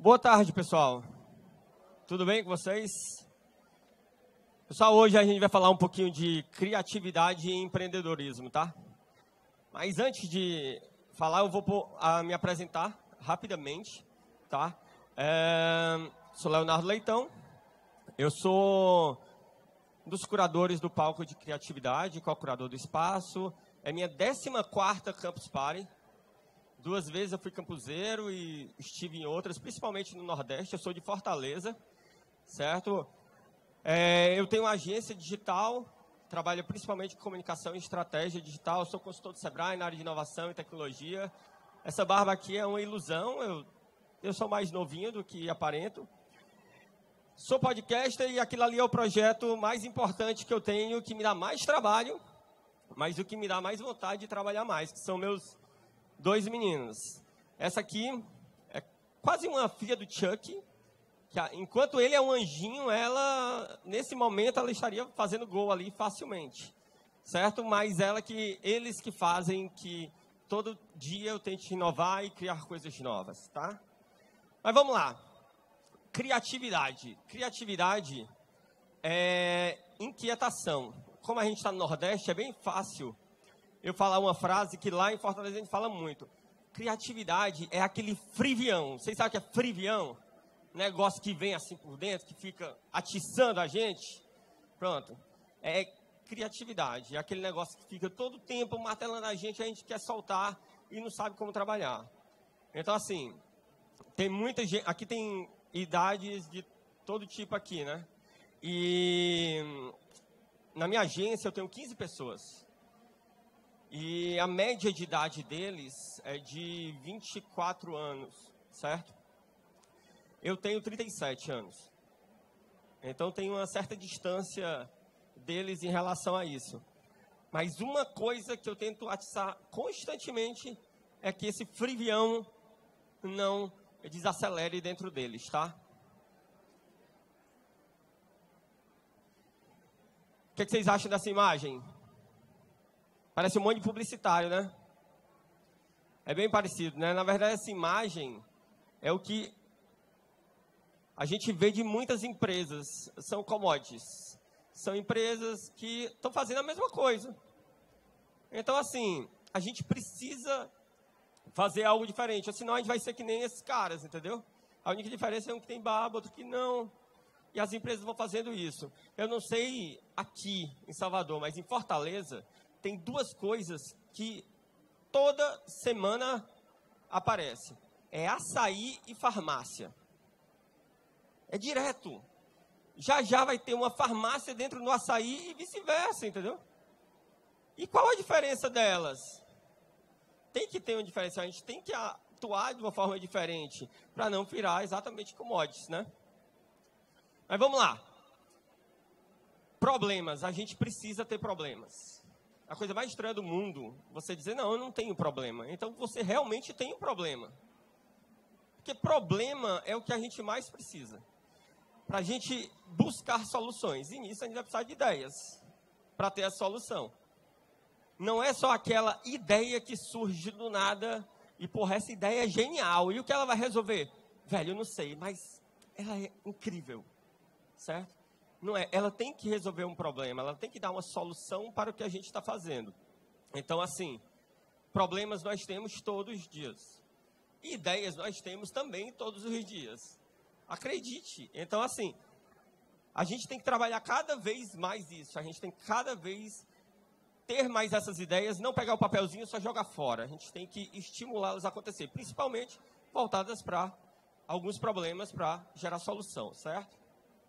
Boa tarde, pessoal. Tudo bem com vocês? Pessoal, hoje a gente vai falar um pouquinho de criatividade e empreendedorismo, tá? Mas antes de falar, eu vou me apresentar rapidamente, tá? Sou Leonardo Leitão, eu sou um dos curadores do palco de criatividade, co-curador do espaço. É minha 14ª Campus Party. 2 vezes eu fui campuseiro e estive em outras, principalmente no Nordeste. Eu sou de Fortaleza, certo? Eu tenho uma agência digital, trabalho principalmente com comunicação e estratégia digital. Sou consultor do Sebrae na área de inovação e tecnologia. Essa barba aqui é uma ilusão, eu sou mais novinho do que aparento. Sou podcaster e aquilo ali é o projeto mais importante que eu tenho, que me dá mais trabalho, mas o que me dá mais vontade de trabalhar mais, que são meus 2 meninos. Essa aqui é quase uma filha do Chuck, que enquanto ele é um anjinho, nesse momento, ela estaria fazendo gol ali facilmente, certo? Mas eles que fazem que todo dia eu tente inovar e criar coisas novas, tá? Mas vamos lá. Criatividade. Criatividade é inquietação. Como a gente está no Nordeste, é bem fácil eu falar uma frase que lá em Fortaleza a gente fala muito. Criatividade é aquele frivião. Vocês sabem o que é frivião? Negócio que vem assim por dentro, que fica atiçando a gente. Pronto. É criatividade. É aquele negócio que fica todo tempo martelando a gente quer soltar e não sabe como trabalhar. Então, assim, tem muita gente... Aqui tem idades de todo tipo aqui, né? E na minha agência eu tenho 15 pessoas. E a média de idade deles é de 24 anos, certo? Eu tenho 37 anos. Então, tem uma certa distância deles em relação a isso. Mas uma coisa que eu tento atiçar constantemente é que esse frivião não desacelere dentro deles, tá? O que vocês acham dessa imagem? Parece um monte de publicitário, né? É bem parecido, né? Na verdade, essa imagem é o que a gente vê de muitas empresas. São commodities. São empresas que estão fazendo a mesma coisa. Então, assim, a gente precisa fazer algo diferente. Senão a gente vai ser que nem esses caras, entendeu? A única diferença é um que tem barba, outro que não. E as empresas vão fazendo isso. Eu não sei aqui em Salvador, mas em Fortaleza tem 2 coisas que toda semana aparecem. É açaí e farmácia. É direto. Já vai ter uma farmácia dentro do açaí e vice-versa, entendeu? E qual a diferença delas? Tem que ter uma diferença. A gente tem que atuar de uma forma diferente para não virar exatamente commodities, né? Mas vamos lá. Problemas. A gente precisa ter problemas. A coisa mais estranha do mundo, você dizer, não, eu não tenho problema. Então, você realmente tem um problema. Porque problema é o que a gente mais precisa. Para a gente buscar soluções. E nisso a gente vai precisar de ideias para ter a solução. Não é só aquela ideia que surge do nada e, porra, essa ideia é genial. E o que ela vai resolver? Velho, eu não sei, mas ela é incrível, certo? Não é, ela tem que resolver um problema, ela tem que dar uma solução para o que a gente está fazendo. Então, assim, problemas nós temos todos os dias. E ideias nós temos também todos os dias. Acredite. Então, assim, a gente tem que trabalhar cada vez mais isso. A gente tem que cada vez ter mais essas ideias, não pegar o papelzinho e só jogar fora. A gente tem que estimulá-las a acontecer, principalmente voltadas para alguns problemas para gerar solução, certo?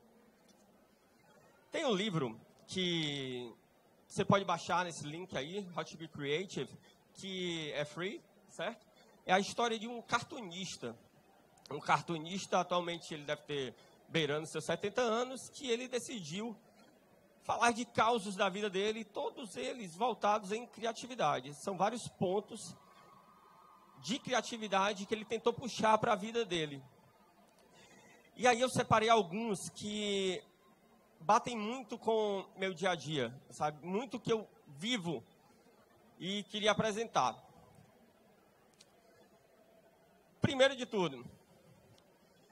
Tem um livro que você pode baixar nesse link aí, How to Be Creative, que é free, certo? É a história de um cartunista. Um cartunista, atualmente, ele deve ter beirando seus 70 anos, que ele decidiu falar de causos da vida dele, todos eles voltados em criatividade. São vários pontos de criatividade que ele tentou puxar para a vida dele. E aí eu separei alguns que batem muito com meu dia a dia, sabe? Muito que eu vivo e queria apresentar. Primeiro de tudo,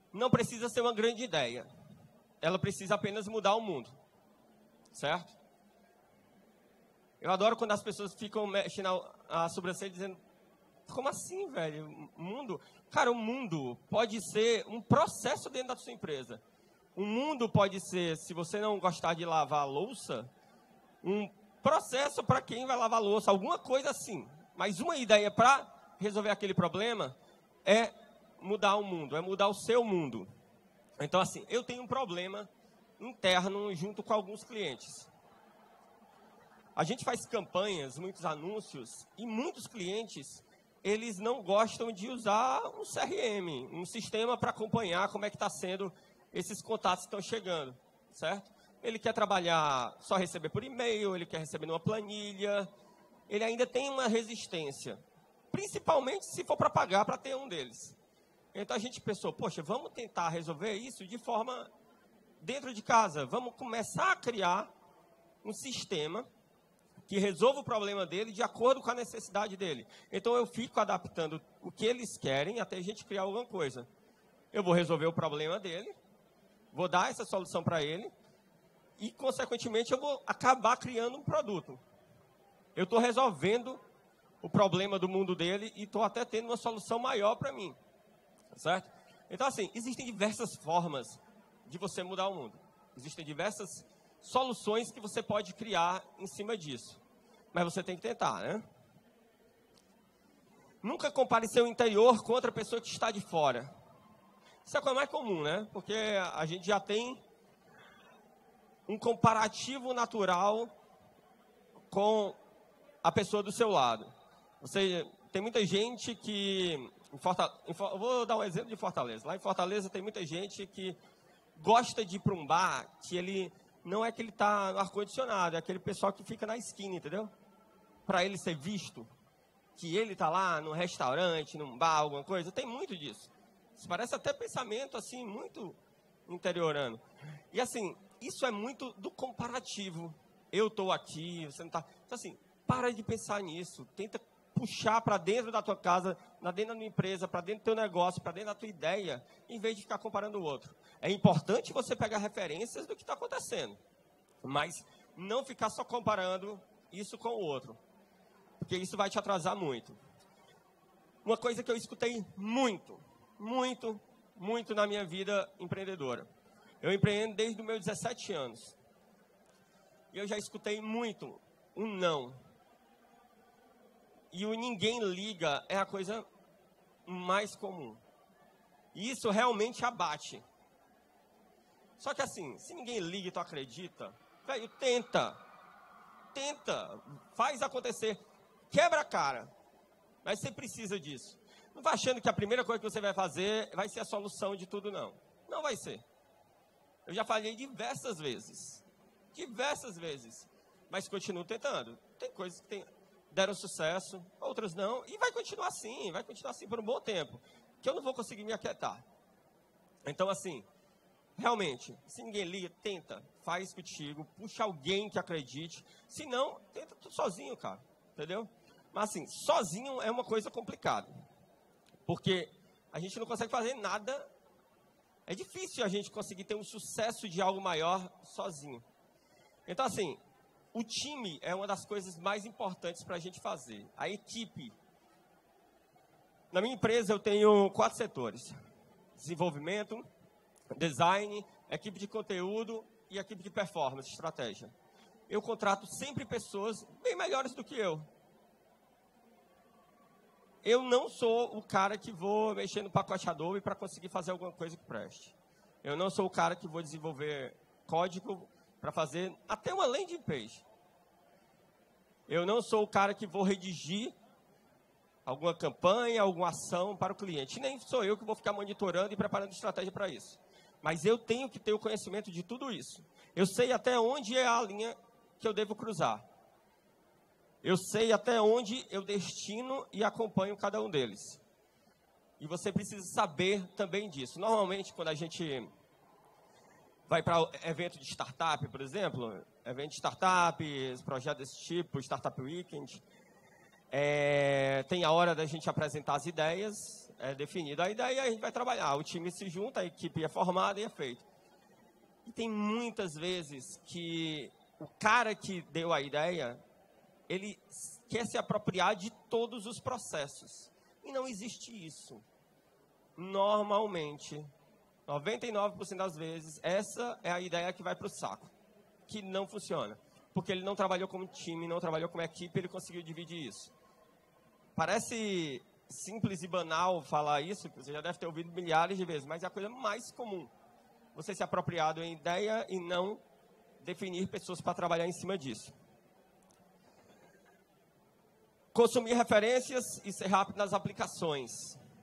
não precisa ser uma grande ideia. Ela precisa apenas mudar o mundo. Certo? Eu adoro quando as pessoas ficam mexendo a sobrancelha dizendo, como assim, velho? Mundo? Cara, o mundo pode ser um processo dentro da sua empresa. O mundo pode ser, se você não gostar de lavar a louça, um processo para quem vai lavar a louça, alguma coisa assim. Mas uma ideia para resolver aquele problema é mudar o mundo, é mudar o seu mundo. Então, assim, eu tenho um problema interno junto com alguns clientes. A gente faz campanhas, muitos anúncios, e muitos clientes, eles não gostam de usar um CRM, um sistema para acompanhar como é que está sendo esses contatos que estão chegando, certo? Ele quer trabalhar só receber por e-mail, ele quer receber numa planilha, ele ainda tem uma resistência, principalmente se for para pagar para ter um deles. Então a gente pensou, poxa, vamos tentar resolver isso de forma dentro de casa, vamos começar a criar um sistema que resolva o problema dele de acordo com a necessidade dele. Então eu fico adaptando o que eles querem até a gente criar alguma coisa. Eu vou resolver o problema dele, vou dar essa solução para ele e, consequentemente, eu vou acabar criando um produto. Eu estou resolvendo o problema do mundo dele e estou até tendo uma solução maior para mim. Certo? Então, assim, existem diversas formas de você mudar o mundo. Existem diversas soluções que você pode criar em cima disso. Mas você tem que tentar, né? Nunca compare seu interior com outra pessoa que está de fora. Isso é a coisa mais comum, né? Porque a gente já tem um comparativo natural com a pessoa do seu lado. Tem muita gente que... eu vou dar um exemplo de Fortaleza. Lá em Fortaleza tem muita gente que gosta de ir para um bar que ele... Não é que ele está no ar-condicionado, é aquele pessoal que fica na esquina, entendeu? Para ele ser visto, que ele está lá num restaurante, num bar, alguma coisa. Tem muito disso. Isso parece até pensamento, assim, muito interiorano. E, assim, isso é muito do comparativo. Eu estou aqui, você não está... Então, assim, para de pensar nisso. Tenta puxar para dentro da tua casa, dentro da tua empresa, para dentro do teu negócio, para dentro da tua ideia, em vez de ficar comparando o outro. É importante você pegar referências do que está acontecendo, mas não ficar só comparando isso com o outro, porque isso vai te atrasar muito. Uma coisa que eu escutei muito na minha vida empreendedora. Eu empreendo desde os meus 17 anos. E eu já escutei muito um não. E o ninguém liga é a coisa mais comum. E isso realmente abate. Só que assim, se ninguém liga e tu acredita, velho, tenta, faz acontecer, quebra a cara. Mas você precisa disso. Não vai achando que a primeira coisa que você vai fazer vai ser a solução de tudo, não. Não vai ser. Eu já falhei diversas vezes. Mas continuo tentando. Tem coisas que deram sucesso, outras não, e vai continuar assim por um bom tempo, que eu não vou conseguir me aquietar. Então, assim, realmente, se ninguém liga, tenta, faz contigo, puxa alguém que acredite, se não, tenta tudo sozinho, cara, entendeu? Mas, assim, sozinho é uma coisa complicada, porque a gente não consegue fazer nada, é difícil a gente conseguir ter um sucesso de algo maior sozinho. Então, assim, o time é uma das coisas mais importantes para a gente fazer. A equipe. Na minha empresa eu tenho 4 setores. Desenvolvimento, design, equipe de conteúdo e equipe de performance, estratégia. Eu contrato sempre pessoas bem melhores do que eu. Eu não sou o cara que vou mexer no pacote Adobe para conseguir fazer alguma coisa que preste. Eu não sou o cara que vou desenvolver código para fazer até uma landing page. Eu não sou o cara que vou redigir alguma campanha, alguma ação para o cliente. Nem sou eu que vou ficar monitorando e preparando estratégia para isso. Mas eu tenho que ter o conhecimento de tudo isso. Eu sei até onde é a linha que eu devo cruzar. Eu sei até onde eu destino e acompanho cada um deles. E você precisa saber também disso. Normalmente, quando a gente vai para evento de startup, por exemplo, evento de startup, projeto desse tipo, Startup Weekend, tem a hora da gente apresentar as ideias, é definida a ideia, a gente vai trabalhar. O time se junta, a equipe é formada e é feito. E tem muitas vezes que o cara que deu a ideia, ele quer se apropriar de todos os processos. E não existe isso. Normalmente, 99% das vezes, essa é a ideia que vai para o saco. Que não funciona. Porque ele não trabalhou como time, não trabalhou como equipe, ele conseguiu dividir isso. Parece simples e banal falar isso, que você já deve ter ouvido milhares de vezes, mas é a coisa mais comum. Você se apropriar de uma ideia e não definir pessoas para trabalhar em cima disso. Consumir referências e ser rápido nas aplicações.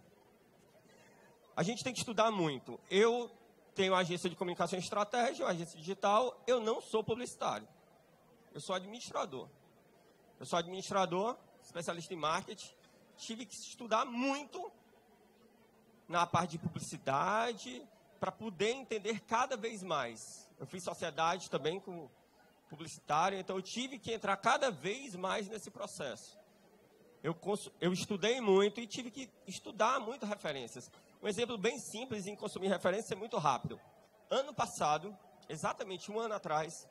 A gente tem que estudar muito. Eu tenho uma agência de comunicação e estratégia, uma agência digital, eu não sou publicitário. Eu sou administrador. Eu sou administrador, especialista em marketing. Tive que estudar muito na parte de publicidade para poder entender cada vez mais. Eu fiz sociedade também com publicitário, então eu tive que entrar cada vez mais nesse processo. Eu estudei muito e tive que estudar muito referências. Um exemplo bem simples em consumir referências é muito rápido. Ano passado, exatamente um ano atrás,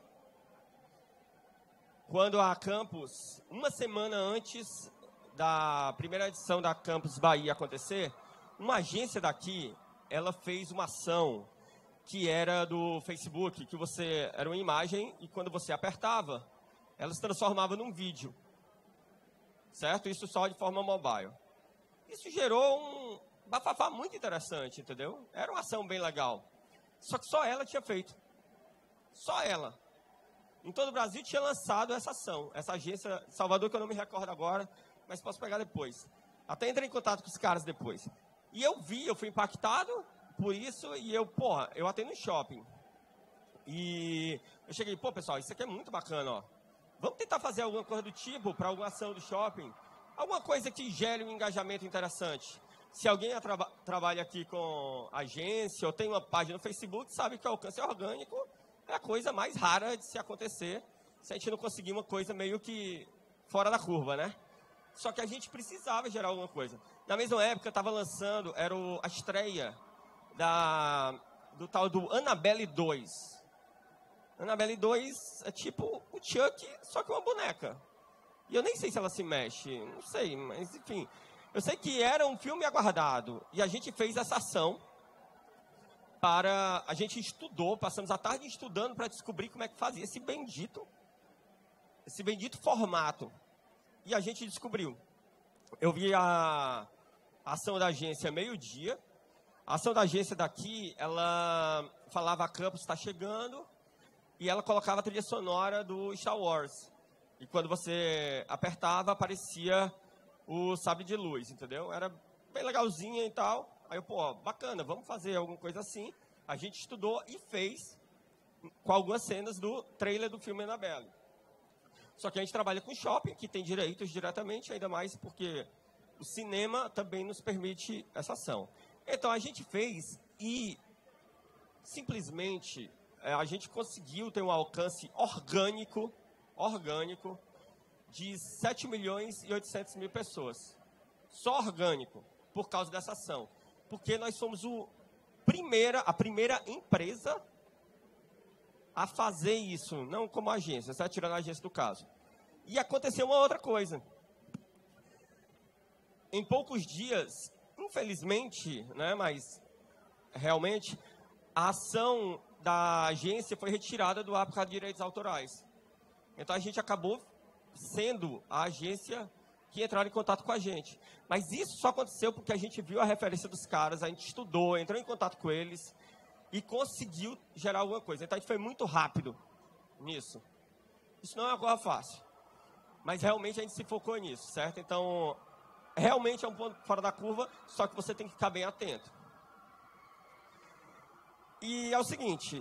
quando a Campus, uma semana antes da primeira edição da Campus Bahia acontecer, uma agência daqui, ela fez uma ação que era do Facebook, que você era uma imagem e quando você apertava, ela se transformava num vídeo. Certo? Isso só de forma mobile. Isso gerou um bafafá muito interessante, entendeu? Era uma ação bem legal. Só que só ela tinha feito. Só ela. Em todo o Brasil tinha lançado essa ação. Essa agência, Salvador, que eu não me recordo agora, mas posso pegar depois. Até entrei em contato com os caras depois. E eu fui impactado por isso e eu atendo em shopping. E eu cheguei, pessoal, isso aqui é muito bacana, ó. Vamos tentar fazer alguma coisa do tipo para alguma ação do shopping? Alguma coisa que gere um engajamento interessante. Se alguém trabalha aqui com agência ou tem uma página no Facebook, sabe que o alcance orgânico é a coisa mais rara de se acontecer se a gente não conseguir uma coisa meio que fora da curva, né? Só que a gente precisava gerar alguma coisa. Na mesma época, estava lançando, era a estreia do tal do Annabelle 2. Annabelle 2 é tipo o Chuck, só que uma boneca. E eu nem sei se ela se mexe, não sei, mas enfim. Eu sei que era um filme aguardado. E a gente fez essa ação a gente estudou, passamos a tarde estudando para descobrir como é que fazia esse bendito formato. E a gente descobriu. Eu vi a ação da agência meio-dia. A ação da agência daqui, ela falava a Campus está chegando. E ela colocava a trilha sonora do Star Wars. E quando você apertava, aparecia o sabre de luz, entendeu? Era bem legalzinha e tal. Aí eu, bacana, vamos fazer alguma coisa assim. A gente estudou e fez com algumas cenas do trailer do filme Annabelle. Só que a gente trabalha com shopping, que tem direitos diretamente, ainda mais porque o cinema também nos permite essa ação. Então a gente fez e simplesmente a gente conseguiu ter um alcance orgânico de 7 milhões e 800 mil pessoas. Só orgânico, por causa dessa ação. Porque nós somos a primeira empresa a fazer isso, não como agência, você está tirando a agência do caso. E aconteceu uma outra coisa. Em poucos dias, infelizmente, né, mas realmente, a ação da agência foi retirada do ar por causa de direitos autorais. Então a gente acabou sendo a agência que entraram em contato com a gente. Mas isso só aconteceu porque a gente viu a referência dos caras, a gente estudou, entrou em contato com eles e conseguiu gerar alguma coisa. Então a gente foi muito rápido nisso. Isso não é uma coisa fácil. Mas realmente a gente se focou nisso, certo? Então, realmente é um ponto fora da curva, só que você tem que ficar bem atento. E é o seguinte,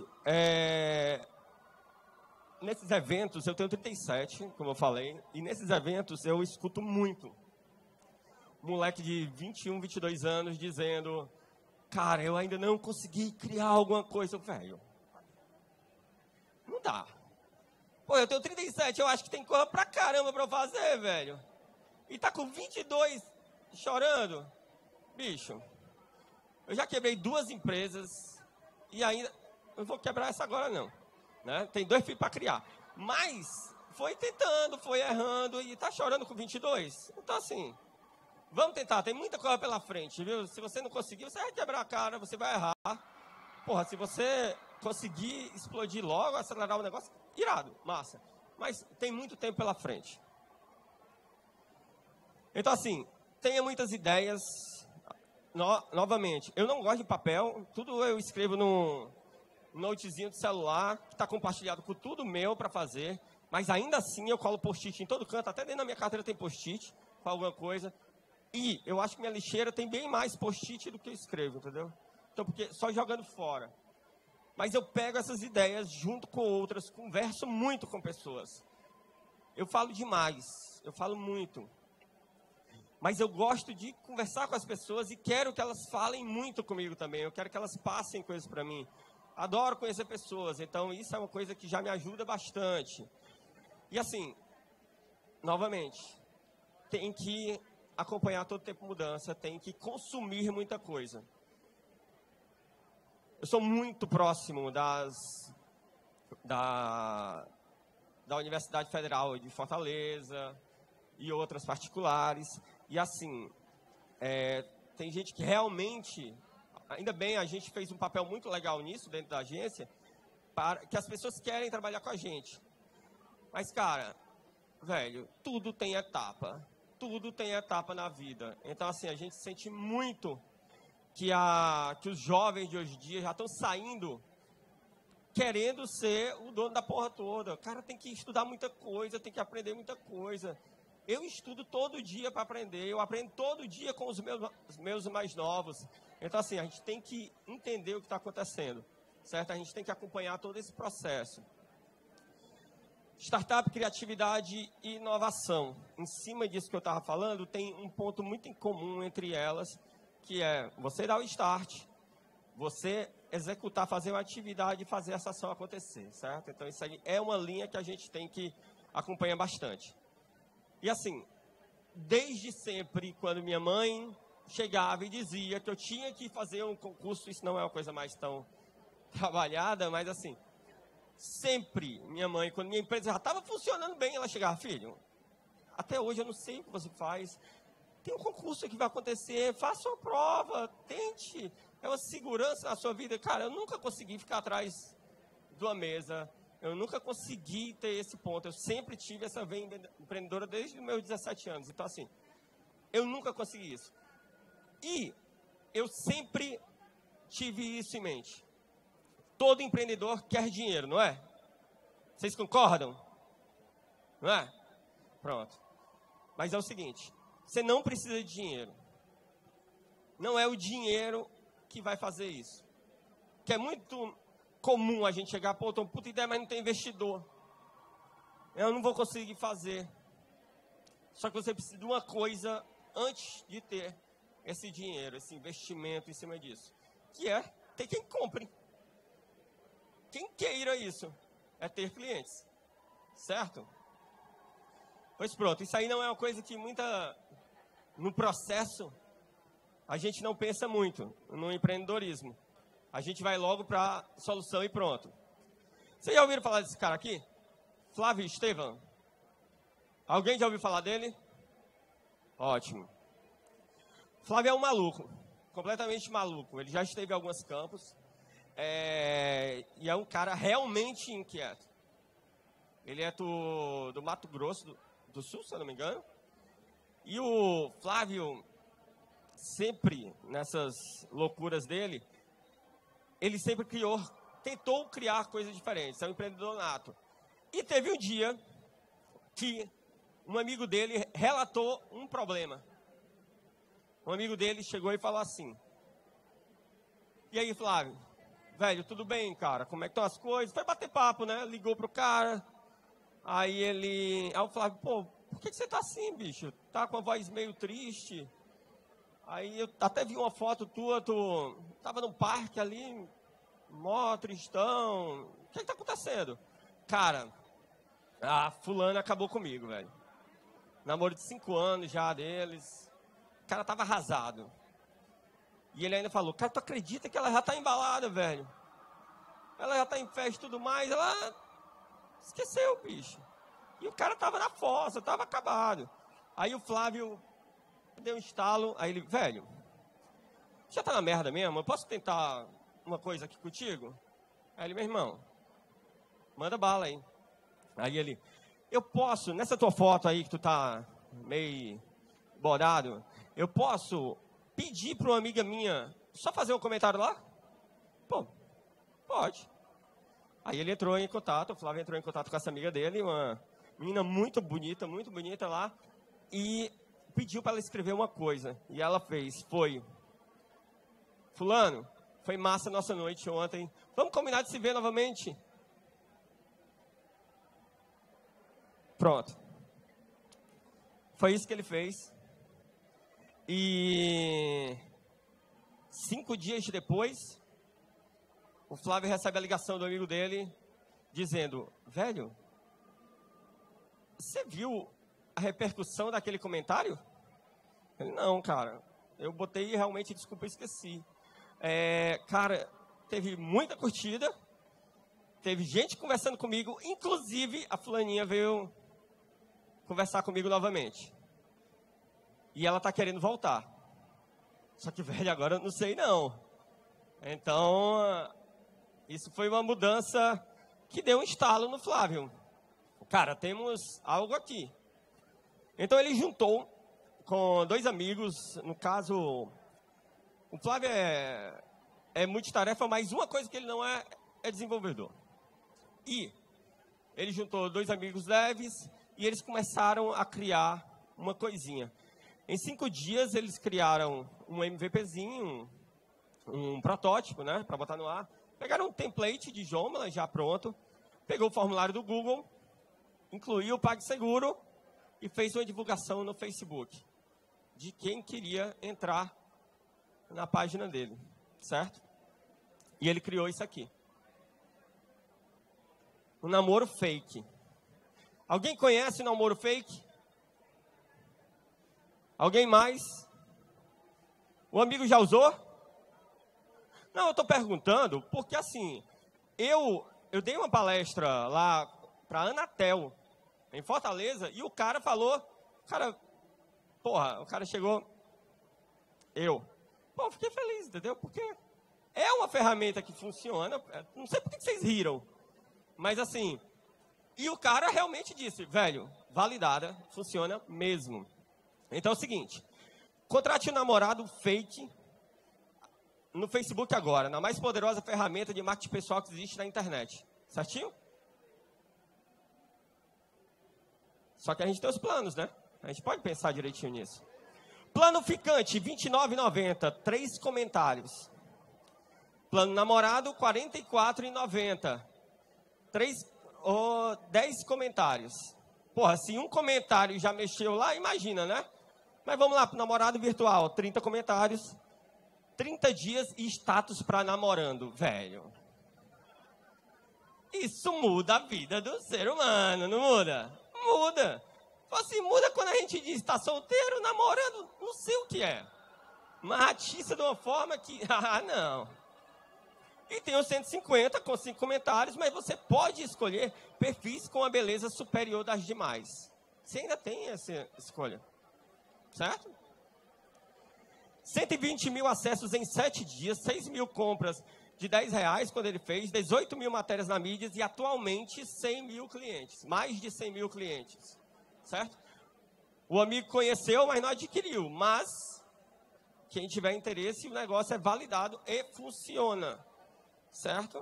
nesses eventos, eu tenho 37, como eu falei, e nesses eventos eu escuto muito moleque de 21, 22 anos dizendo, cara, eu ainda não consegui criar alguma coisa. Velho, não dá. Pô, eu tenho 37, eu acho que tem coisa pra caramba pra eu fazer, velho. E tá com 22 chorando. Bicho, eu já quebrei 2 empresas e ainda... Não vou quebrar essa agora, não. Né? Tem 2 filhos para criar. Mas foi tentando, foi errando e tá chorando com 22. Então, assim, vamos tentar. Tem muita coisa pela frente, viu? Se você não conseguir, você vai quebrar a cara, você vai errar. Porra, se você conseguir explodir logo, acelerar o negócio, irado, massa. Mas tem muito tempo pela frente. Então, assim, tenha muitas ideias. Novamente, eu não gosto de papel. Tudo eu escrevo num notezinho de celular, que está compartilhado com tudo meu para fazer. Mas ainda assim eu colo post-it em todo canto. Até dentro da minha carteira tem post-it com alguma coisa. E eu acho que minha lixeira tem bem mais post-it do que eu escrevo, entendeu? Então, porque só jogando fora. Mas eu pego essas ideias junto com outras, converso muito com pessoas. Eu falo demais, eu falo muito. Mas eu gosto de conversar com as pessoas e quero que elas falem muito comigo também. Eu quero que elas passem coisas para mim. Adoro conhecer pessoas, então isso é uma coisa que já me ajuda bastante. E assim, novamente, tem que acompanhar todo tempo mudança, tem que consumir muita coisa. Eu sou muito próximo da Universidade Federal de Fortaleza e outras particulares. E assim, tem gente que realmente, ainda bem, a gente fez um papel muito legal nisso dentro da agência, para que as pessoas querem trabalhar com a gente. Mas, cara, velho, tudo tem etapa. Tudo tem etapa na vida. Então, assim, a gente sente muito que os jovens de hoje em dia já estão saindo querendo ser o dono da porra toda. O cara tem que estudar muita coisa, tem que aprender muita coisa. Eu estudo todo dia para aprender, eu aprendo todo dia com os meus mais novos. Então, assim, a gente tem que entender o que está acontecendo, certo? A gente tem que acompanhar todo esse processo. Startup, criatividade e inovação. Em cima disso que eu estava falando, tem um ponto muito em comum entre elas, que é você dar o start, você executar, fazer uma atividade e fazer essa ação acontecer, certo? Então, isso aí é uma linha que a gente tem que acompanhar bastante. E assim, desde sempre, quando minha mãe chegava e dizia que eu tinha que fazer um concurso, isso não é uma coisa mais tão trabalhada, mas assim, sempre minha mãe, quando minha empresa já estava funcionando bem, ela chegava, filho, até hoje eu não sei o que você faz, tem um concurso que vai acontecer, faça uma prova, tente, é uma segurança na sua vida. Cara, eu nunca consegui ficar atrás de uma mesa, eu nunca consegui ter esse ponto, eu sempre tive essa veia empreendedora desde os meus 17 anos, então assim, eu nunca consegui isso. E eu sempre tive isso em mente. Todo empreendedor quer dinheiro, não é? Vocês concordam? Não é? Pronto. Mas é o seguinte, você não precisa de dinheiro. Não é o dinheiro que vai fazer isso. Que é muito comum a gente chegar, pô, tô uma puta ideia, mas não tem investidor. Eu não vou conseguir fazer. Só que você precisa de uma coisa antes de ter esse dinheiro, esse investimento em cima disso. Que é ter quem compre. Quem queira isso é ter clientes. Certo? Pois pronto, isso aí não é uma coisa que no processo, a gente não pensa muito no empreendedorismo. A gente vai logo para a solução e pronto. Vocês já ouviram falar desse cara aqui? Flávio Estevam? Alguém já ouviu falar dele? Ótimo. Flávio é um maluco, completamente maluco. Ele já esteve em alguns campos e é um cara realmente inquieto. Ele é do Mato Grosso do Sul, se eu não me engano. E o Flávio, sempre nessas loucuras dele, ele sempre tentou criar coisas diferentes. É um empreendedor nato. E teve um dia que um amigo dele relatou um problema. Um amigo dele chegou e falou assim: e aí, Flávio? Velho, tudo bem, cara? Como é que estão as coisas? Foi bater papo, né? Ligou pro cara. Aí o Flávio, pô, por que você tá assim, bicho? Tá com a voz meio triste. Aí eu até vi uma foto tua, tu tava num parque ali, mó tristão. O que tá acontecendo? Cara, a fulana acabou comigo, velho. Namoro de 5 anos já deles. O cara tava arrasado. E ele ainda falou, cara, tu acredita que ela já tá embalada, velho? Ela já tá em festa e tudo mais, ela esqueceu, bicho. E o cara tava na fossa, tava acabado. Aí o Flávio deu um estalo, aí ele, velho, já tá na merda mesmo, eu posso tentar uma coisa aqui contigo? Aí ele, meu irmão, manda bala aí. Aí ele, eu posso, nessa tua foto aí que tu tá meio borado, eu posso pedir para uma amiga minha só fazer um comentário lá? Pô, pode. Aí ele entrou em contato, o Flávio entrou em contato com essa amiga dele, uma menina muito bonita lá, e pediu para ela escrever uma coisa. E ela fez, foi, fulano, foi massa nossa noite ontem, vamos combinar de se ver novamente? Pronto. Foi isso que ele fez. E 5 dias depois, o Flávio recebe a ligação do amigo dele, dizendo, velho, você viu a repercussão daquele comentário? Ele, não, cara, eu botei e realmente, desculpa, eu esqueci. Cara, teve muita curtida, teve gente conversando comigo, inclusive a fulaninha veio conversar comigo novamente. E ela tá querendo voltar. Só que, velho, agora eu não sei não. Então, isso foi uma mudança que deu um estalo no Flávio. Cara, temos algo aqui. Então ele juntou com 2 amigos, no caso, o Flávio é multitarefa, mas uma coisa que ele não é desenvolvedor. E ele juntou 2 amigos leves e eles começaram a criar uma coisinha. Em 5 dias eles criaram um MVPzinho, um protótipo, né, para botar no ar. Pegaram um template de Joomla já pronto, pegou o formulário do Google, incluiu o PagSeguro e fez uma divulgação no Facebook de quem queria entrar na página dele, certo? E ele criou isso aqui. Um namoro fake. Alguém conhece o namoro fake? Alguém mais? O amigo já usou? Não, eu estou perguntando porque, assim, eu dei uma palestra lá para a Anatel, em Fortaleza, e o cara falou, o cara chegou, fiquei feliz, entendeu? Porque é uma ferramenta que funciona, não sei por que vocês riram, mas assim, e o cara realmente disse, velho, validada, funciona mesmo. Então é o seguinte, contrate um namorado fake no Facebook agora, na mais poderosa ferramenta de marketing pessoal que existe na internet. Certinho? Só que a gente tem os planos, né? A gente pode pensar direitinho nisso. Plano ficante, R$ 29,90, 3 comentários. Plano namorado, R$ 44,90. 10 comentários. Porra, se um comentário já mexeu lá, imagina, né? Mas vamos lá para o namorado virtual, 30 comentários, 30 dias e status para namorando, velho. Isso muda a vida do ser humano, não muda? Muda. Assim, muda quando a gente diz, está solteiro, namorando, não sei o que é. Matiça de uma forma que, não. E tem os 150 com 5 comentários, mas você pode escolher perfis com a beleza superior das demais. Você ainda tem essa escolha. Certo? 120 mil acessos em 7 dias, 6 mil compras de R$10 quando ele fez, 18 mil matérias na mídia e atualmente 100 mil clientes, mais de 100 mil clientes, certo? O amigo conheceu, mas não adquiriu, mas quem tiver interesse, o negócio é validado e funciona, certo?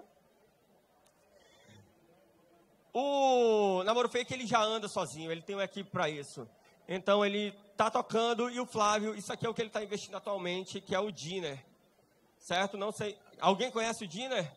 O namoro fake, ele já anda sozinho, ele tem uma equipe para isso. Então ele está tocando e o Flávio, isso aqui é o que ele está investindo atualmente, que é o Dinner, certo? Não sei, alguém conhece o Dinner?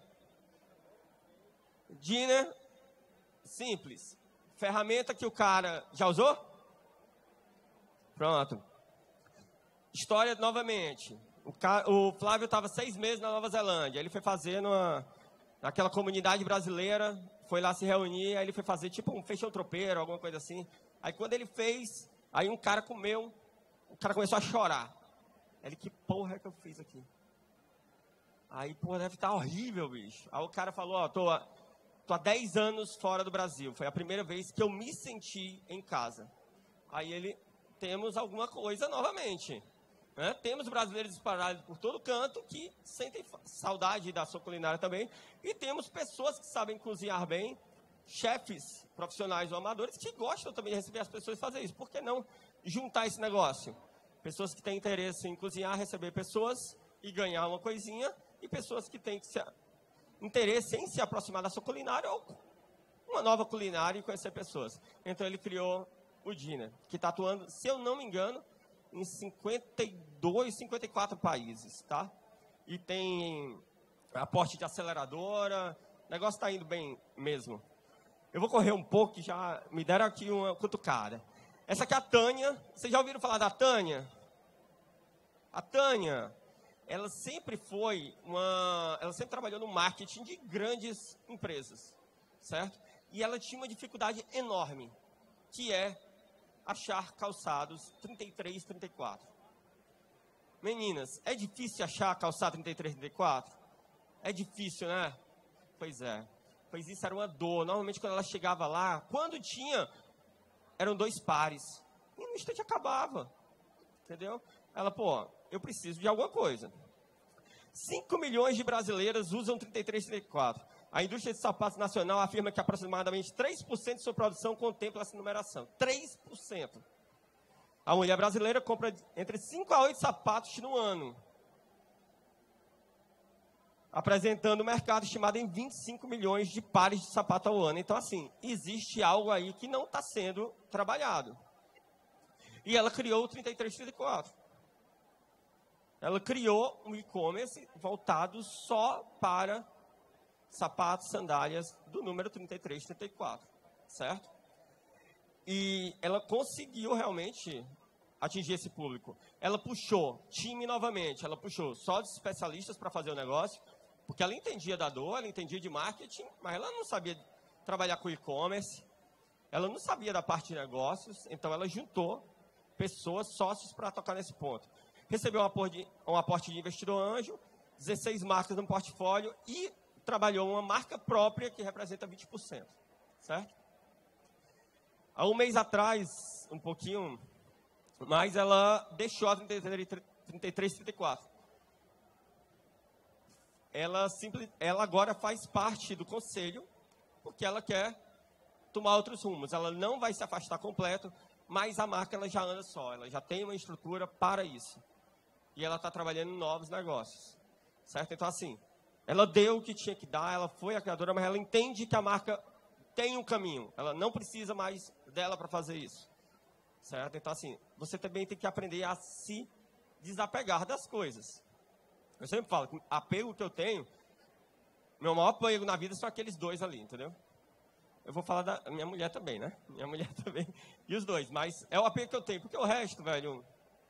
Dinner, simples, ferramenta que o cara já usou? Pronto. História novamente, o Flávio estava 6 meses na Nova Zelândia, ele foi fazer naquela comunidade brasileira, foi lá se reunir, aí ele foi fazer tipo um feijão tropeiro, alguma coisa assim. Aí quando ele fez, aí um cara comeu, o cara começou a chorar. Ele, que porra é que eu fiz aqui? Aí, pô, deve estar horrível, bicho. Aí o cara falou, ó, tô há 10 anos fora do Brasil. Foi a primeira vez que eu me senti em casa. Aí ele, temos alguma coisa novamente. Né? Temos brasileiros espalhados por todo canto que sentem saudade da sua culinária também. E temos pessoas que sabem cozinhar bem, chefes profissionais ou amadores que gostam também de receber as pessoas e fazer isso. Por que não juntar esse negócio? Pessoas que têm interesse em cozinhar, receber pessoas e ganhar uma coisinha. E pessoas que têm interesse em se aproximar da sua culinária ou uma nova culinária e conhecer pessoas. Então ele criou o Dinner, que está atuando, se eu não me engano, em 52, 54 países, tá? E tem aporte de aceleradora, o negócio está indo bem mesmo. Eu vou correr um pouco, que já me deram aqui uma cutucada. Essa aqui é a Tânia. Vocês já ouviram falar da Tânia? A Tânia, ela sempre ela sempre trabalhou no marketing de grandes empresas, certo? E ela tinha uma dificuldade enorme, que é achar calçados 33, 34. Meninas, é difícil achar calçado 33, 34? É difícil, né? Pois é. Pois isso era uma dor. Normalmente, quando ela chegava lá, quando tinha, eram 2 pares. E no instante acabava. Entendeu? Ela, pô, eu preciso de alguma coisa. 5 milhões de brasileiras usam 33, 34. A indústria de sapatos nacional afirma que aproximadamente 3% de sua produção contempla essa numeração. 3%. A mulher brasileira compra entre 5 a 8 sapatos no ano, apresentando um mercado estimado em 25 milhões de pares de sapato ao ano. Então, assim, existe algo aí que não está sendo trabalhado. E ela criou o 33, 34. Ela criou um e-commerce voltado só para sapatos, sandálias do número 33, 34, certo? E ela conseguiu realmente atingir esse público. Ela puxou time novamente, ela puxou só os especialistas para fazer o negócio, porque ela entendia da dor, ela entendia de marketing, mas ela não sabia trabalhar com e-commerce, ela não sabia da parte de negócios, então ela juntou pessoas, sócios para tocar nesse ponto. Recebeu um aporte de investidor anjo, 16 marcas no portfólio e trabalhou uma marca própria que representa 20%, certo? Há um mês atrás, um pouquinho mais, ela deixou a 33, 34. Ela agora faz parte do conselho, porque ela quer tomar outros rumos. Ela não vai se afastar completo, mas a marca ela já anda só, ela já tem uma estrutura para isso. E ela está trabalhando em novos negócios, certo? Então, assim, ela deu o que tinha que dar, ela foi a criadora, mas ela entende que a marca tem um caminho. Ela não precisa mais dela para fazer isso, certo? Então, assim, você também tem que aprender a se desapegar das coisas. Eu sempre falo que o apego que eu tenho, meu maior apego na vida são aqueles 2 ali, entendeu? Eu vou falar da minha mulher também, né? Minha mulher também. E os 2, mas é o apego que eu tenho, porque o resto, velho...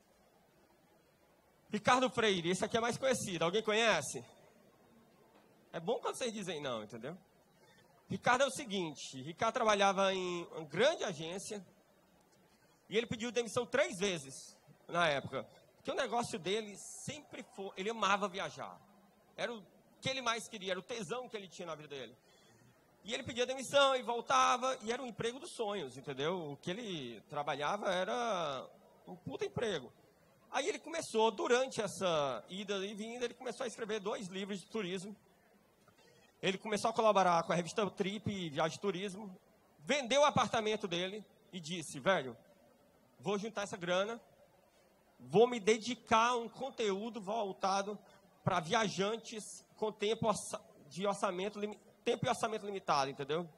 Ricardo Freire, esse aqui é mais conhecido. Alguém conhece? É bom quando vocês dizem não, entendeu? Ricardo é o seguinte, Ricardo trabalhava em uma grande agência e ele pediu demissão 3 vezes na época. Porque o negócio dele sempre foi, ele amava viajar. Era o que ele mais queria, era o tesão que ele tinha na vida dele. E ele pedia demissão e voltava, e era um emprego dos sonhos, entendeu? O que ele trabalhava era um puta emprego. Aí ele começou, durante essa ida e vinda, ele começou a escrever 2 livros de turismo. Ele começou a colaborar com a revista Trip e Viagem de Turismo. Vendeu o apartamento dele e disse, velho, vou juntar essa grana, vou me dedicar a um conteúdo voltado para viajantes com tempo e orçamento limitado, entendeu?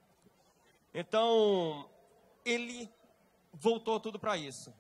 Então, ele voltou tudo para isso.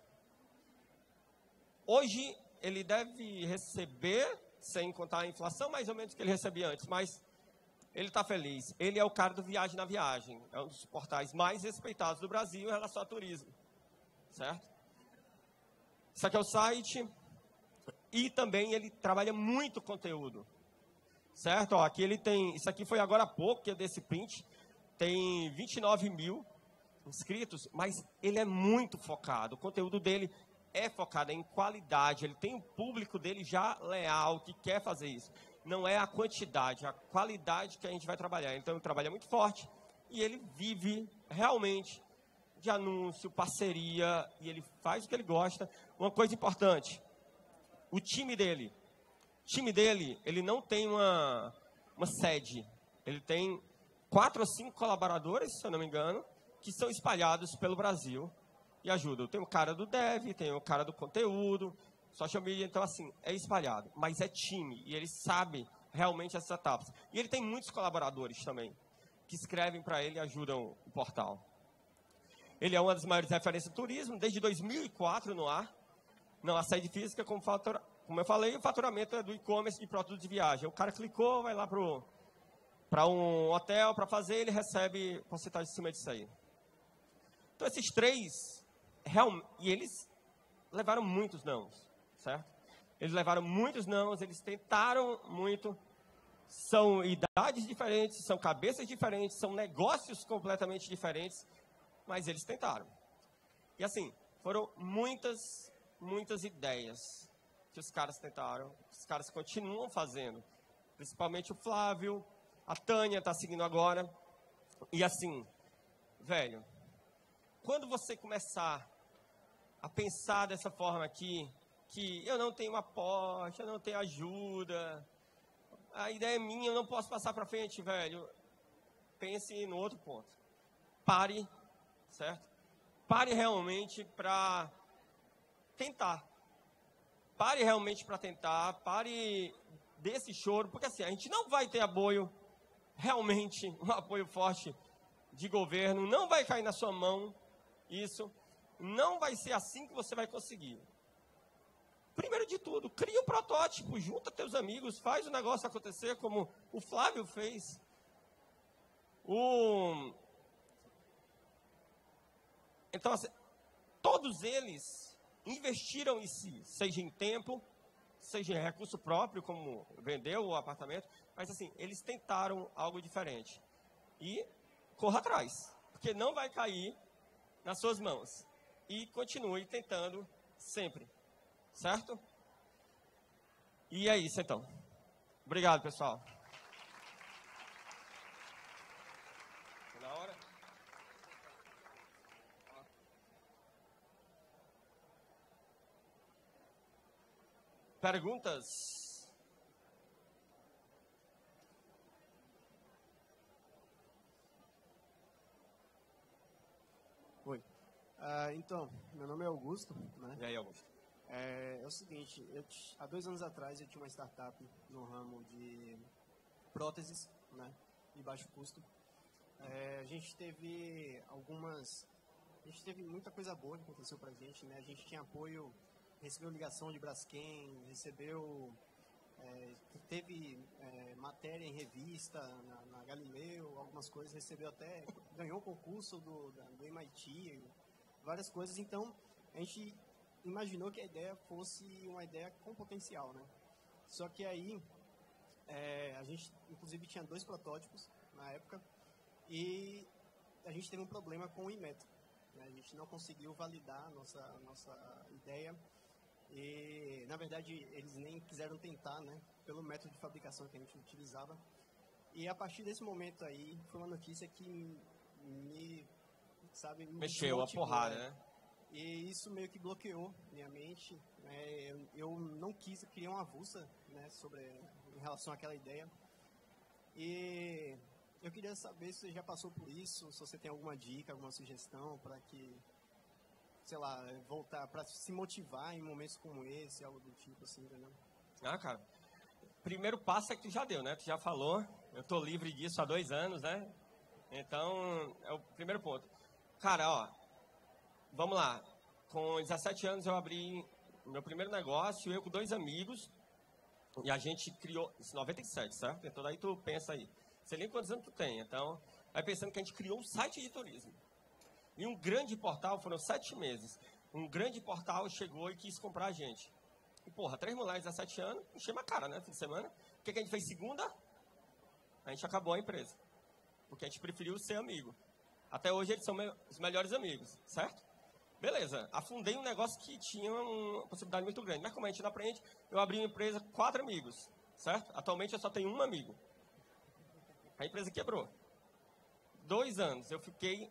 Hoje, ele deve receber, sem contar a inflação, mais ou menos o que ele recebia antes, mas ele está feliz. Ele é o cara do Viagem na Viagem. É um dos portais mais respeitados do Brasil em relação ao turismo. Certo? Isso aqui é o site. E também ele trabalha muito conteúdo. Certo? Ó, aqui ele tem... Isso aqui foi agora há pouco, que é desse print. Tem 29 mil inscritos, mas ele é muito focado. O conteúdo dele é focada em qualidade, ele tem um público dele já leal, que quer fazer isso. Não é a quantidade, a qualidade que a gente vai trabalhar. Então, ele trabalha muito forte e ele vive realmente de anúncio, parceria, e ele faz o que ele gosta. Uma coisa importante, o time dele, ele não tem uma sede. Ele tem 4 ou 5 colaboradores, se eu não me engano, que são espalhados pelo Brasil e ajudam. Tem o cara do dev, tem o cara do conteúdo, social media, então assim, é espalhado. Mas é time, e ele sabe realmente essas etapas. E ele tem muitos colaboradores também, que escrevem para ele e ajudam o portal. Ele é uma das maiores referências do turismo, desde 2004 no ar. Não há sede física, como eu falei, o faturamento é do e-commerce de produtos de viagem. O cara clicou, vai lá para um hotel para fazer, ele recebe porcentagem em cima disso aí. Então, esses 3, e eles levaram muitos nãos, certo? Eles levaram muitos nãos, eles tentaram muito. São idades diferentes, são cabeças diferentes, são negócios completamente diferentes, mas eles tentaram. E assim, foram muitas ideias que os caras tentaram, os caras continuam fazendo. Principalmente o Flávio, a Tânia está seguindo agora. E assim, velho, quando você começar a pensar dessa forma aqui, que eu não tenho aporte, eu não tenho ajuda, a ideia é minha, eu não posso passar para frente, velho, pense no outro ponto. Pare, certo? Pare realmente para tentar. Pare realmente para tentar, pare desse choro, porque assim, a gente não vai ter apoio, realmente, um apoio forte de governo, não vai cair na sua mão isso, não vai ser assim que você vai conseguir. Primeiro de tudo, cria um protótipo, junta teus amigos, faz o negócio acontecer como o Flávio fez. Então, assim, todos eles investiram em si, seja em tempo, seja em recurso próprio, como vendeu o apartamento, mas assim, eles tentaram algo diferente. E corra atrás, porque não vai cair nas suas mãos. E continue tentando sempre, certo? E é isso então. Obrigado, pessoal. Na hora. Perguntas? Oi. Então, meu nome é Augusto, né? E aí, Augusto? É o seguinte, há 2 anos atrás eu tinha uma startup no ramo de próteses, né? De baixo custo. A gente teve muita coisa boa que aconteceu pra gente, né? A gente tinha apoio, recebeu ligação de Braskem, teve matéria em revista na Galileu, algumas coisas, ganhou o concurso do MIT, várias coisas. Então, a gente imaginou que a ideia fosse uma ideia com potencial, né? Só que aí, a gente, inclusive, tinha 2 protótipos na época e a gente teve um problema com o Inmetro, né? A gente não conseguiu validar a nossa ideia e, na verdade, eles nem quiseram tentar, né? Pelo método de fabricação que a gente utilizava. E a partir desse momento aí, foi uma notícia que me mexeu a porrada, né? E isso meio que bloqueou minha mente, né? Eu não quis criar uma avulsa, né, em relação àquela ideia. E eu queria saber se você já passou por isso, se você tem alguma dica, alguma sugestão para que, sei lá, voltar, para se motivar em momentos como esse, algo do tipo assim, entendeu? Cara, primeiro passo é que tu já deu, né? Tu já falou, eu tô livre disso há 2 anos, né? Então, é o primeiro ponto. Cara, ó, vamos lá. Com 17 anos eu abri meu primeiro negócio, eu com 2 amigos, e a gente criou, isso 97, certo? Então daí tu pensa aí, você nem quantos anos tu tem, então, vai pensando que a gente criou um site de turismo. E um grande portal, foram 7 meses, um grande portal chegou e quis comprar a gente. E porra, 3 moleques, 17 anos, enchemos a cara, né, fim de semana. O que a gente fez segunda? A gente acabou a empresa, porque a gente preferiu ser amigo. Até hoje eles são os melhores amigos, certo? Beleza, afundei um negócio que tinha uma possibilidade muito grande. Mas como a gente não aprende, eu abri uma empresa com 4 amigos, certo? Atualmente eu só tenho um amigo. A empresa quebrou. 2 anos, eu fiquei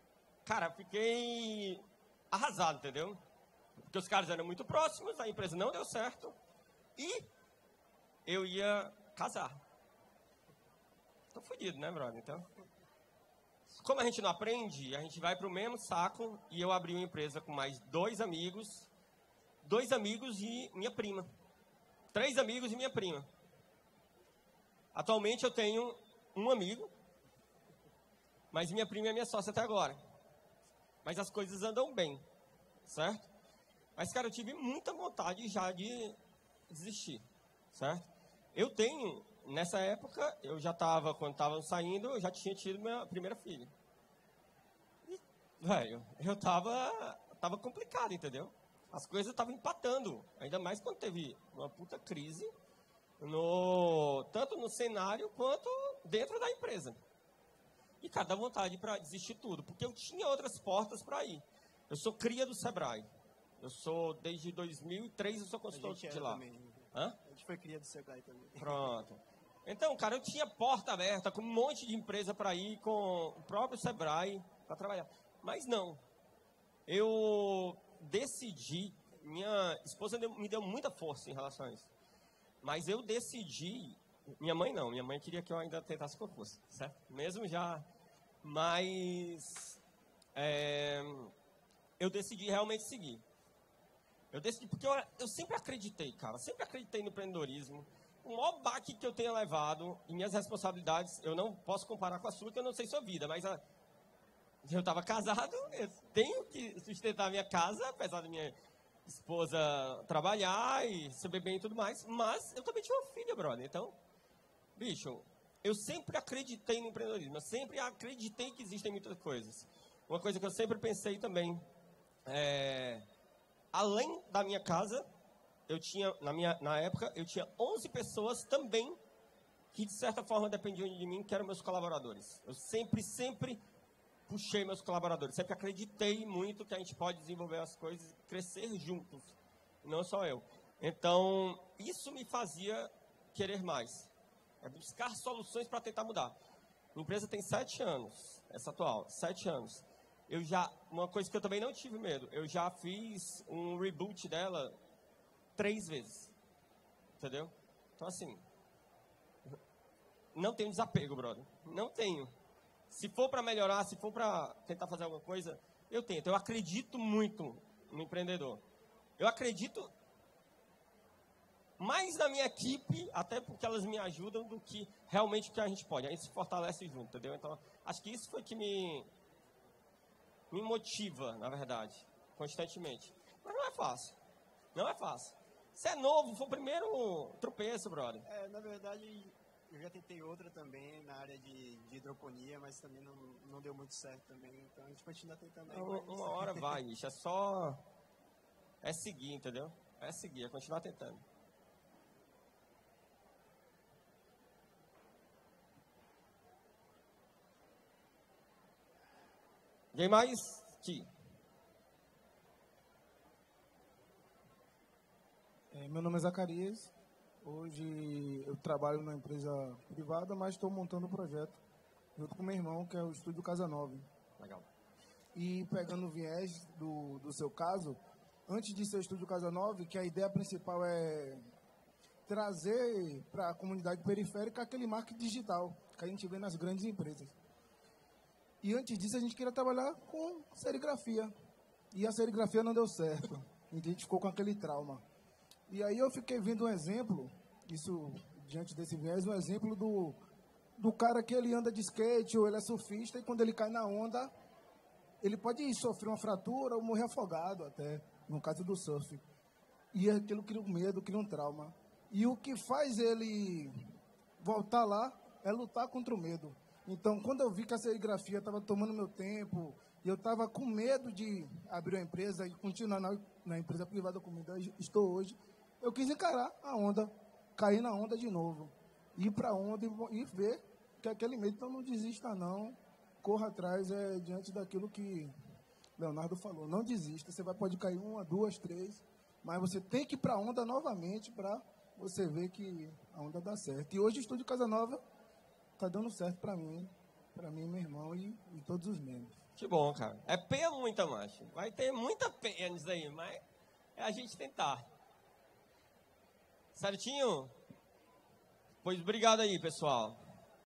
arrasado, entendeu? Porque os caras eram muito próximos, a empresa não deu certo e eu ia casar. Tô fodido, né, brother? Então, como a gente não aprende, a gente vai pro mesmo saco e eu abri uma empresa com mais 2 amigos e minha prima. 3 amigos e minha prima. Atualmente eu tenho um amigo, mas minha prima é minha sócia até agora. Mas as coisas andam bem, certo? Mas, cara, eu tive muita vontade já de desistir, certo? Eu tenho, nessa época, quando estavam saindo, eu já tinha tido minha primeira filha. E, velho, eu tava complicado, entendeu? As coisas estavam empatando, ainda mais quando teve uma puta crise, tanto no cenário quanto dentro da empresa. E, cara, dá vontade para desistir tudo, porque eu tinha outras portas para ir. Eu sou cria do Sebrae. Desde 2003, eu sou consultor de lá. Também. Hã? A gente foi cria do Sebrae também. Pronto. Então, cara, eu tinha porta aberta com um monte de empresa para ir, com o próprio Sebrae para trabalhar. Mas não. Eu decidi, minha esposa me deu muita força em relação a isso. Mas eu decidi, minha mãe não, minha mãe queria que eu ainda tentasse concurso, certo? Mesmo já, mas eu decidi realmente seguir. Eu decidi, porque eu sempre acreditei, cara, sempre acreditei no empreendedorismo. O maior baque que eu tenha levado e minhas responsabilidades, eu não posso comparar com a sua, que eu não sei sua vida, mas eu estava casado, eu tenho que sustentar a minha casa, apesar da minha esposa trabalhar e receber bem e tudo mais, mas eu também tinha uma filha, brother. Então, bicho, eu sempre acreditei no empreendedorismo, eu sempre acreditei que existem muitas coisas. Uma coisa que eu sempre pensei também além da minha casa, eu tinha, na época, eu tinha 11 pessoas também que, de certa forma, dependiam de mim, que eram meus colaboradores. Eu sempre puxei meus colaboradores. Sempre acreditei muito que a gente pode desenvolver as coisas e crescer juntos, não só eu. Então, isso me fazia querer mais. É buscar soluções para tentar mudar. A empresa tem 7 anos, essa atual, 7 anos. Uma coisa que eu também não tive medo, eu já fiz um reboot dela 3 vezes. Entendeu? Então, assim, não tenho desapego, brother. Não tenho. Se for para melhorar, se for para tentar fazer alguma coisa, eu tento. Eu acredito muito no empreendedor. Eu acredito mais na minha equipe, até porque elas me ajudam, do que realmente o que a gente pode. A gente se fortalece junto, entendeu? Então, acho que isso foi que me motiva, na verdade, constantemente. Mas não é fácil. Não é fácil. Se é novo, foi o primeiro tropeço, brother. Na verdade, eu já tentei outra também na área de hidroponia, mas também não deu muito certo também. Então a gente continua tentando aí. Uma hora vai, bicho. É só... É seguir, entendeu? É seguir, é continuar tentando. Quem mais? Aqui. Meu nome é Zacarias. Hoje eu trabalho numa empresa privada, mas estou montando um projeto junto com meu irmão, que é o Estúdio Casa 9. Legal. E pegando o viés do seu caso, antes de ser o Estúdio Casa 9, que a ideia principal é trazer para a comunidade periférica aquele marketing digital que a gente vê nas grandes empresas. E antes disso a gente queria trabalhar com serigrafia. E a serigrafia não deu certo. E a gente ficou com aquele trauma. E aí eu fiquei vendo um exemplo, isso diante desse viés, um exemplo do cara que ele anda de skate ou ele é surfista e quando ele cai na onda, ele pode sofrer uma fratura ou morrer afogado até, no caso do surf. E aquilo cria um medo, cria um trauma. E o que faz ele voltar lá é lutar contra o medo. Então, quando eu vi que a serigrafia estava tomando meu tempo, e eu estava com medo de abrir uma empresa e continuar na empresa privada como estou hoje, eu quis encarar a onda, cair na onda de novo, ir para a onda e ver que aquele medo, então não desista não, corra atrás diante daquilo que Leonardo falou, não desista, você pode cair 1, 2, 3, mas você tem que ir para a onda novamente para você ver que a onda dá certo. E hoje o Estúdio Casa Nova está dando certo para mim, meu irmão e todos os membros. Que bom, cara. É pena muita, macho. Vai ter muita pena isso aí, mas é a gente tentar. Certinho? Pois obrigado aí, pessoal.